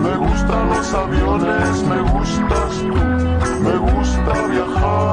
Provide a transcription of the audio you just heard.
Me gustan los aviones, me gustas tú, me gusta viajar.